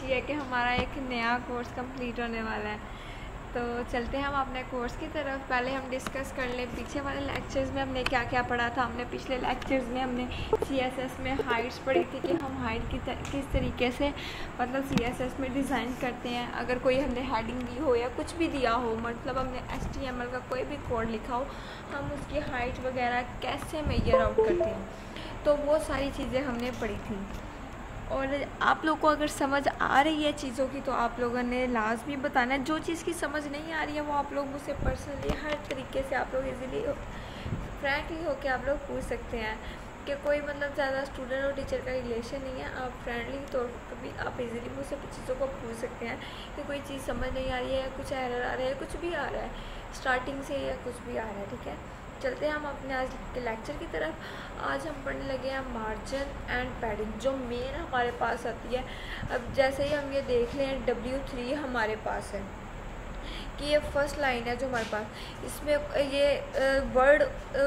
खुशी है कि हमारा एक नया कोर्स कंप्लीट होने वाला है। तो चलते हैं हम अपने कोर्स की तरफ। पहले हम डिस्कस कर लें पीछे वाले लेक्चर्स में हमने क्या क्या पढ़ा था। हमने पिछले लेक्चर्स में हमने CSS में हाइट्स पढ़ी थी कि हम हाइट किस तरीके से मतलब CSS में डिज़ाइन करते हैं। अगर कोई हमने हेडिंग दी हो या कुछ भी दिया हो, मतलब हमने HTML का कोई भी कोड लिखा हो, हम उसकी हाइट वगैरह कैसे मेजर आउट करते हैं, तो वो सारी चीज़ें हमने पढ़ी थी। और आप लोग को अगर समझ आ रही है चीज़ों की तो आप लोगों ने लाजमी बताना है। जो चीज़ की समझ नहीं आ रही है वो आप लोग मुझसे पर्सनली हर तरीके से आप लोग इजीली फ्रैंकली होकर आप लोग पूछ सकते हैं कि कोई मतलब ज़्यादा स्टूडेंट और टीचर का रिलेशन नहीं है। आप फ्रेंडली तौर पर भी आप इजीली मुझसे चीज़ों को पूछ सकते हैं कि कोई चीज़ समझ नहीं आ रही है या कुछ एरर आ रहा है, कुछ भी आ रहा है स्टार्टिंग से या कुछ भी आ रहा है। ठीक है, चलते हैं हम अपने आज के लेक्चर की तरफ। आज हम पढ़ने लगे हैं मार्जिन एंड पैडिंग, जो मेन हमारे पास आती है। अब जैसे ही हम ये देख लें W3 हमारे पास है कि ये फर्स्ट लाइन है जो हमारे पास, इसमें ये वर्ड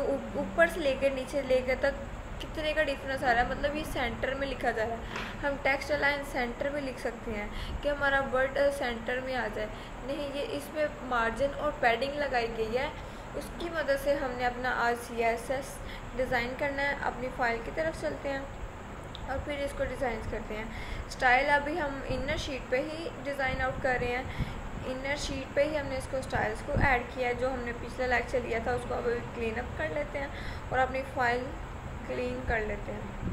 ऊपर से लेकर नीचे लेकर तक कितने का डिफरेंस आ रहा है, मतलब ये सेंटर में लिखा जा रहा है। हम टेक्स्ट लाइन सेंटर में लिख सकते हैं कि हमारा वर्ड सेंटर में आ जाए। नहीं, ये इसमें मार्जिन और पैडिंग लगाई गई है, उसकी मदद से हमने अपना आज CSS डिज़ाइन करना है। अपनी फ़ाइल की तरफ चलते हैं और फिर इसको डिज़ाइन करते हैं। स्टाइल अभी हम इनर शीट पे ही डिज़ाइन आउट कर रहे हैं। इनर शीट पे ही हमने इसको स्टाइल्स को ऐड किया है, जो हमने पिछला लेक्चर लिया था उसको अभी क्लीन अप कर लेते हैं और अपनी फ़ाइल क्लीन कर लेते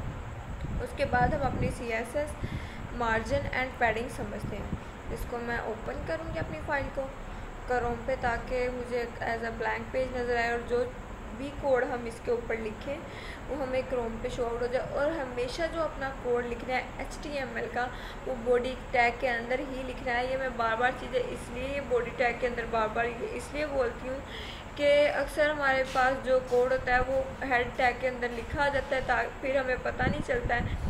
हैं। उसके बाद हम अपनी CSS मार्जिन एंड पैडिंग समझते हैं। इसको मैं ओपन करूँगी अपनी फ़ाइल को क्रोम पे, ताकि मुझे एज अ ब्लैंक पेज नज़र आए और जो भी कोड हम इसके ऊपर लिखें वो हमें क्रोम पे शो आउट हो जाए। और हमेशा जो अपना कोड लिखना है HTML का, वो बॉडी टैग के अंदर ही लिखना है। ये मैं बार बार चीज़ें इसलिए बॉडी टैग के अंदर बार बार इसलिए बोलती हूँ कि अक्सर हमारे पास जो कोड होता है वो हेड टैग के अंदर लिखा जाता है, ताकि फिर हमें पता नहीं चलता है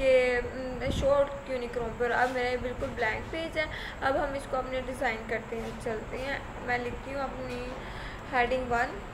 कि शो आउट क्यों नहीं क्रोम पर। अब मेरा बिल्कुल ब्लैंक पेज है। अब हम इसको अपने डिज़ाइन करते हैं। चलते हैं, मैं लिखती हूँ अपनी हेडिंग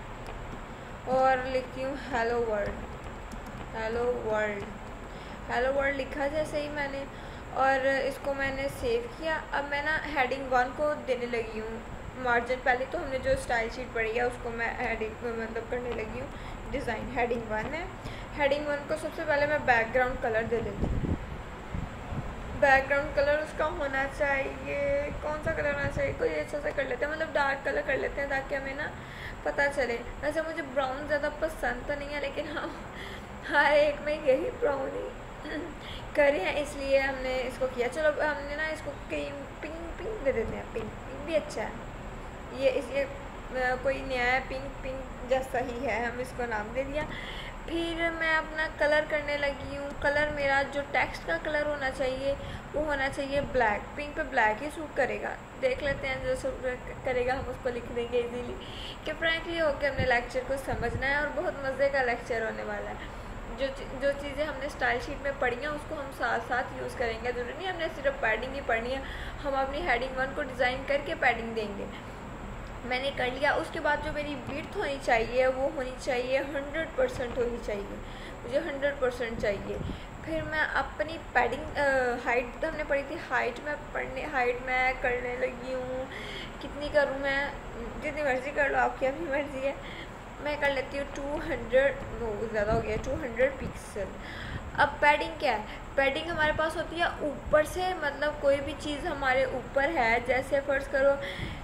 1 और लिखती हूँ hello world. Hello world, hello world लिखा जैसे ही मैंने, और इसको मैंने सेव किया। अब मैं ना हेडिंग 1 को देने लगी हूँ मार्जिन। पहले तो हमने जो स्टाइल शीट पढ़ी है उसको मैं हेडिंग मतलब करने लगी हूँ डिज़ाइन। हेडिंग 1 है। हेडिंग 1 को सबसे पहले मैं बैकग्राउंड कलर दे देती हूँ। बैकग्राउंड कलर उसका होना चाहिए, कौन सा कलर होना चाहिए, कोई अच्छा सा कर लेते हैं, मतलब डार्क कलर कर लेते हैं ताकि हमें ना पता चले। वैसे मुझे ब्राउन ज़्यादा पसंद तो नहीं है, लेकिन हम हर एक में यही ब्राउन ही करें हैं, इसलिए हमने इसको किया। चलो हमने ना इसको पिंक पिंक दे देते हैं। पिंक पिंक भी अच्छा है, ये कोई नया है, पिंक जैसा ही है, हम इसको नाम दे दिया। फिर मैं अपना कलर करने लगी हूँ। कलर मेरा जो टेक्स्ट का कलर होना चाहिए वो होना चाहिए ब्लैक। पिंक पे ब्लैक ही सूट करेगा। देख लेते हैं जो सूट करेगा, हम उसको लिख देंगे इजीली। कि फ्रैंकली होकर हमने लेक्चर को समझना है और बहुत मज़े का लेक्चर होने वाला है। जो चीज़ें हमने स्टाइल शीट में पढ़ी हैं उसको हम साथ साथ यूज़ करेंगे। ज़रूरी नहीं हमने सिर्फ पैडिंग ही पढ़नी है, हम अपनी हेडिंग 1 को डिज़ाइन करके पैडिंग देंगे। मैंने कर लिया। उसके बाद जो मेरी विड्थ होनी चाहिए वो होनी चाहिए 100% होनी चाहिए, मुझे 100% चाहिए। फिर मैं अपनी पैडिंग हाइट तो हमने पढ़ी थी, हाइट मैं करने लगी हूँ। कितनी करूँ मैं, जितनी मर्ज़ी कर लो, आपकी अपनी मर्ज़ी है। मैं कर लेती हूँ 200, ज़्यादा हो गया, 200 पिक्सल। अब पैडिंग क्या है? पैडिंग हमारे पास होती है ऊपर से, मतलब कोई भी चीज़ हमारे ऊपर है, जैसे फ़र्ज़ करो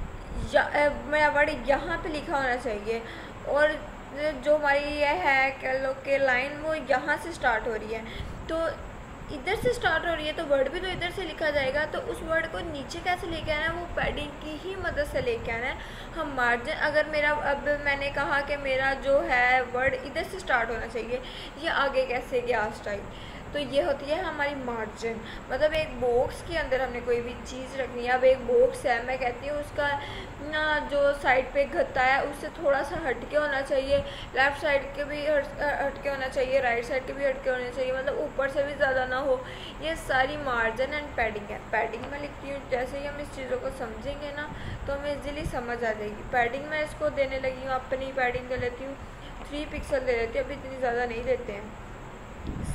मेरा वर्ड यहाँ पे लिखा होना चाहिए और जो हमारी ये है कह लो कि लाइन वो यहाँ से स्टार्ट हो रही है, तो इधर से स्टार्ट हो रही है तो वर्ड भी तो इधर से लिखा जाएगा। तो उस वर्ड को नीचे कैसे लेके आना है, वो पैडिंग की ही मदद से लेके आना है। हम मार्जिन, अगर मेरा अब मैंने कहा कि मेरा जो है वर्ड इधर से स्टार्ट होना चाहिए, ये आगे कैसे गया स्टाइल, तो ये होती है हमारी मार्जिन। मतलब एक बॉक्स के अंदर हमने कोई भी चीज़ रखनी है। अब एक बॉक्स है, मैं कहती हूँ उसका ना जो साइड पे गत्ता है उससे थोड़ा सा हटके होना चाहिए, लेफ़्ट साइड के भी हटके होना चाहिए, राइट साइड के भी हटके होने चाहिए, मतलब ऊपर से भी ज़्यादा ना हो। ये सारी मार्जिन एंड पैडिंग है। पैडिंग में लिखती हूँ, जैसे ही हम इस चीज़ों को समझेंगे ना तो हमें इजीली समझ आ जाएगी। पैडिंग मैं इसको देने लगी हूँ, अपनी पैडिंग दे लेती हूँ 3 पिक्सल दे लेती हूँ, अभी इतनी ज़्यादा नहीं देते हैं।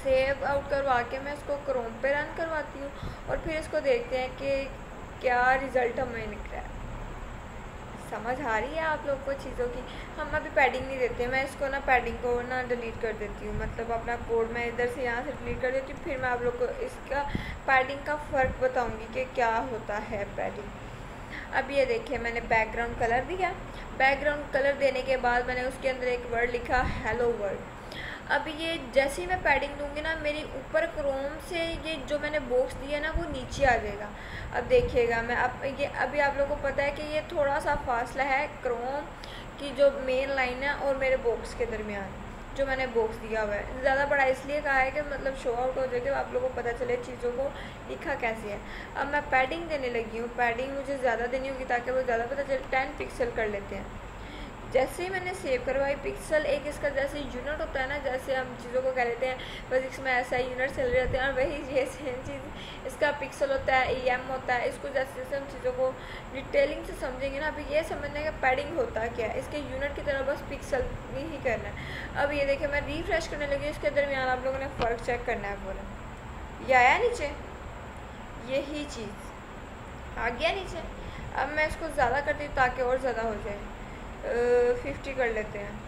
सेव आउट करवा के मैं इसको क्रोम पे रन करवाती हूँ और फिर इसको देखते हैं कि क्या रिज़ल्ट हमें निकला है। समझ आ रही है आप लोग को चीज़ों की। हम अभी पैडिंग नहीं देते, मैं इसको ना पैडिंग को ना डिलीट कर देती हूँ, मतलब अपना कोड मैं इधर से यहाँ से डिलीट कर देती हूँ। फिर मैं आप लोग को इसका पैडिंग का फ़र्क बताऊँगी कि क्या होता है पैडिंग। अब ये देखिए मैंने बैकग्राउंड कलर दिया। बैकग्राउंड कलर देने के बाद मैंने उसके अंदर एक वर्ड लिखा हेलो वर्ड। अब ये जैसे ही मैं पैडिंग दूंगी ना, मेरी ऊपर क्रोम से ये जो मैंने बॉक्स दिया ना वो नीचे आ जाएगा। अब देखिएगा मैं अब ये अभी आप लोगों को पता है कि ये थोड़ा सा फासला है क्रोम की जो मेन लाइन है और मेरे बॉक्स के दरमियान जो मैंने बॉक्स दिया हुआ है। ज़्यादा बड़ा इसलिए कहा है कि मतलब शो आउट हो जाए कि आप लोगों को पता चले चीज़ों को लिखा कैसे है। अब मैं पैडिंग देने लगी हूँ। पैडिंग मुझे ज़्यादा देनी होगी ताकि वो ज़्यादा पता चले। 10 पिक्सल कर लेते हैं। जैसे ही मैंने सेव करवाई, पिक्सल एक इसका जैसे यूनिट होता है ना, जैसे हम चीज़ों को कह लेते हैं फिजिक्स में ऐसा यूनिट चल रहे होते हैं, और वही ये सेम चीज़ इसका पिक्सल होता है, EM होता है। इसको जैसे जैसे हम चीज़ों को डिटेलिंग से समझेंगे ना, अभी ये समझने का पैडिंग होता क्या है, इसके यूनिट की तरह बस पिक्सल ही करना है। अब ये देखिए मैं रिफ्रेश करने लगी, इसके दरमियान आप लोगों ने फ़र्क चेक करना है। बोला ये आया नीचे, यही चीज़ आ गया नीचे। अब मैं इसको ज़्यादा करती हूँ ताकि और ज़्यादा हो जाए। 50 कर लेते हैं।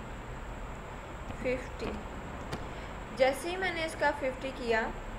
50 जैसे ही मैंने इसका 50 किया,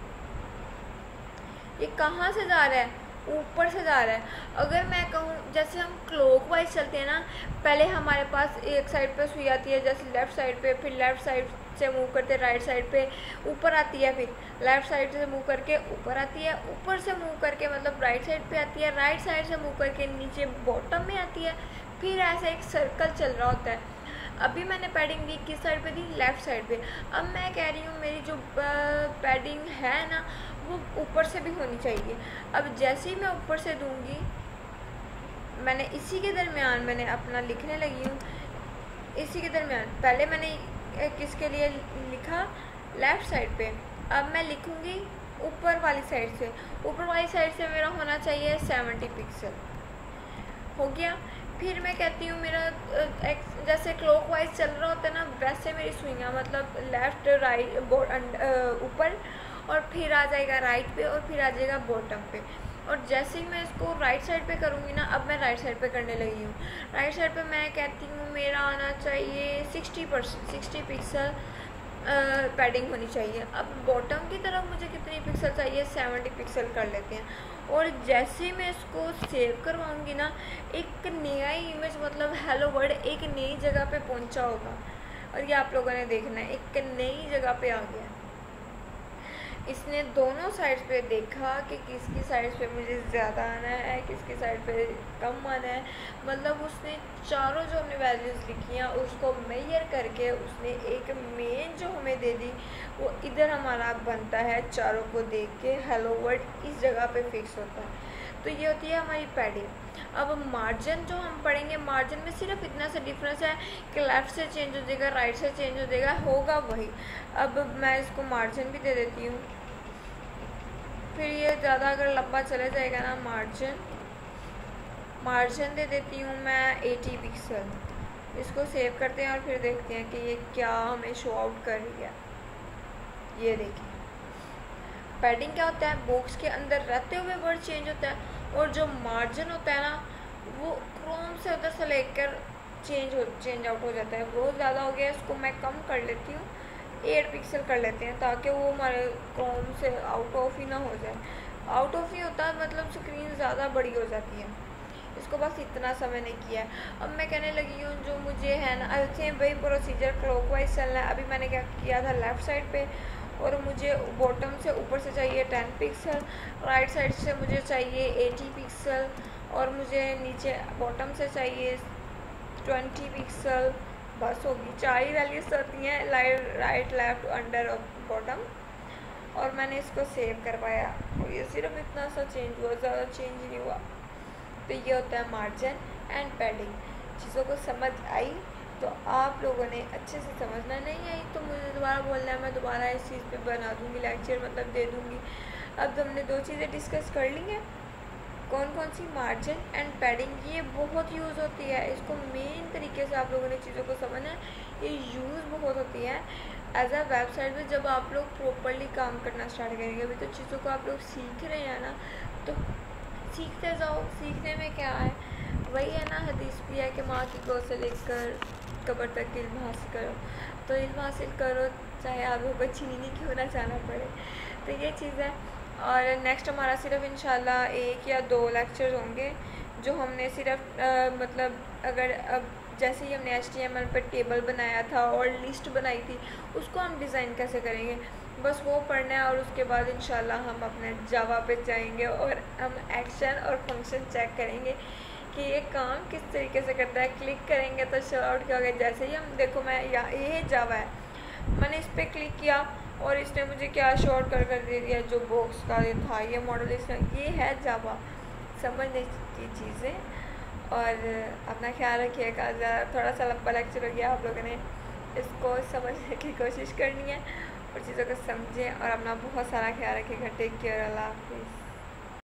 ये कहाँ से जा रहा है? ऊपर से जा रहा है। अगर मैं कहूँ जैसे हम क्लॉकवाइज चलते हैं ना, पहले हमारे पास एक साइड पे सुई आती है जैसे लेफ़्ट साइड पे, फिर लेफ़्ट साइड से मूव करते राइट साइड पे ऊपर आती है, फिर लेफ़्ट साइड से मूव करके ऊपर आती है, ऊपर से मूव करके मतलब राइट साइड पे आती है, राइट साइड से मूव करके नीचे बॉटम में आती है, फिर ऐसा एक सर्कल चल रहा होता है। अभी मैंने पैडिंग दी किस साइड पे दी? लेफ़्ट साइड पे। अब मैं कह रही हूँ मेरी जो पैडिंग है ना वो ऊपर से भी होनी चाहिए। अब जैसे ही मैं ऊपर से दूंगी, मैंने इसी के दरमियान मैंने अपना लिखने लगी हूँ। इसी के दरमियान पहले मैंने किसके लिए लिखा? लेफ़्ट साइड पे। अब मैं लिखूँगी ऊपर वाली साइड से। ऊपर वाली साइड से मेरा होना चाहिए 70 पिक्सल। हो गया। फिर मैं कहती हूँ मेरा जैसे क्लॉकवाइज चल रहा होता है ना, वैसे मेरी सुइयाँ मतलब लेफ़्ट राइट ऊपर, और फिर आ जाएगा राइट पे, और फिर आ जाएगा बॉटम पे। और जैसे ही मैं इसको राइट साइड पे करूँगी ना, अब मैं राइट साइड पे करने लगी हूँ। राइट साइड पे मैं कहती हूँ मेरा आना चाहिए 60 पिक्सल पैडिंग होनी चाहिए। अब बॉटम की तरफ मुझे कितनी पिक्सल चाहिए? 70 पिक्सल कर लेते हैं। और जैसे मैं इसको सेव करवाऊँगी ना, एक नया ही इमेज मतलब हेलो वर्ड एक नई जगह पे पहुँचा होगा, और ये आप लोगों ने देखना है एक नई जगह पे आ गया। इसने दोनों साइड्स पे देखा कि किसकी साइड पे मुझे ज़्यादा आना है, किसकी साइड पे कम आना है। मतलब उसने चारों जो हमने वैल्यूज़ लिखी हैं उसको मेजर करके उसने एक मेन जो हमें दे दी, वो इधर हमारा बनता है। चारों को देख के हेलो वर्ड इस जगह पे फिक्स होता है। तो ये होती है हमारी पैडिंग। अब मार्जिन जो हम पढ़ेंगे, मार्जिन में सिर्फ इतना सा डिफरेंस है कि लेफ़्ट से चेंज हो जाएगा, राइट से चेंज हो जाएगा, होगा वही। अब मैं इसको मार्जिन भी दे देती हूँ। फिर ये ज़्यादा अगर लंबा चला जाएगा ना, मार्जिन दे देती हूँ मैं 80 पिक्सल। इसको सेव करते हैं और फिर देखते हैं कि ये क्या हमें शो आउट कर रही है। ये देखिए पैडिंग क्या होता है, बॉक्स के अंदर रहते हुए वर्ड चेंज होता है, और जो मार्जिन होता है ना वो क्रोम से उधर से लेकर चेंज आउट हो जाता है। वो ज़्यादा हो गया, इसको मैं कम कर लेती हूँ, 8 पिक्सल कर लेते हैं, ताकि वो हमारे क्रोम से आउट ऑफ ही ना हो जाए। आउट ऑफ ही होता है मतलब स्क्रीन ज़्यादा बड़ी हो जाती है। इसको बस इतना सा मैंने किया है। अब मैं कहने लगी हूँ जो मुझे है ना सेम वही प्रोसीजर क्लॉकवाइज चलना है। अभी मैंने क्या किया था, लेफ़्ट साइड पे, और मुझे बॉटम से ऊपर से चाहिए 10 पिक्सल, राइट साइड से मुझे चाहिए 80 पिक्सल, और मुझे नीचे बॉटम से चाहिए 20 पिक्सल। बस होगी, 4 ही वैल्यूज होती हैं, राइट लेफ़्ट अंडर और बॉटम। और मैंने इसको सेव करवाया, और ये सिर्फ इतना सा चेंज हुआ, ज़्यादा चेंज नहीं हुआ। तो ये होता है मार्जिन एंड पैडिंग। चीज़ों को समझ आई तो आप लोगों ने अच्छे से समझना, नहीं आई तो मुझे दोबारा बोलना है, मैं दोबारा इस चीज़ पे बना दूँगी लेक्चर, मतलब दे दूँगी। अब हमने 2 चीज़ें डिस्कस कर ली हैं, कौन कौन सी मार्जिन एंड पैडिंग ये बहुत यूज़ होती है। इसको मेन तरीके से आप लोगों ने चीज़ों को समझना है, ये यूज़ बहुत होती है एज अ वेबसाइट में। जब आप लोग प्रॉपरली काम करना स्टार्ट करेंगे, अभी तो चीज़ों को आप लोग सीख रहे हैं ना, तो सीखते जाओ। सीखने में क्या है, वही है ना, हदीस भी है कि माँ की गोद से लेकर कब्र तक इल्म हासिल करो। तो इल्म हासिल करो चाहे आप लोग को चीनी क्यों ना जाना पड़े। तो ये चीज़ है। और नेक्स्ट हमारा सिर्फ इंशाल्लाह 1 या 2 लेक्चर होंगे, जो हमने सिर्फ मतलब अगर अब जैसे ही हमने HTML पर टेबल बनाया था और लिस्ट बनाई थी, उसको हम डिज़ाइन कैसे करेंगे, बस वो पढ़ना है। और उसके बाद इंशाल्लाह हम अपने जावा पे जाएंगे और हम एक्शन और फंक्शन चेक करेंगे कि ये काम किस तरीके से करता है। क्लिक करेंगे तो शो आउट क्या होगा। जैसे ही हम देखो, मैं ये जावा है, मैंने इस पर क्लिक किया और इसने मुझे क्या शॉर्ट कर दे दिया, जो बॉक्स का ये था, ये मॉडल इसने, ये है जावा। समझने की चीज़ें। और अपना ख्याल रखिएगा। थोड़ा सा लंबा लेक्चर हो गया, आप लोगों ने इसको समझने की कोशिश करनी है और चीज़ों को समझें और अपना बहुत सारा ख्याल रखिएगा। टेक केयर, अल्लाह हाफिज़।